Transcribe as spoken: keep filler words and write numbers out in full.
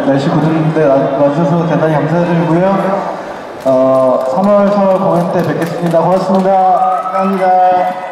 날씨 굳은데 와주셔서 대단히 감사드리고요. 어, 삼월, 사월 공연 때 뵙겠습니다. 고맙습니다. 감사합니다.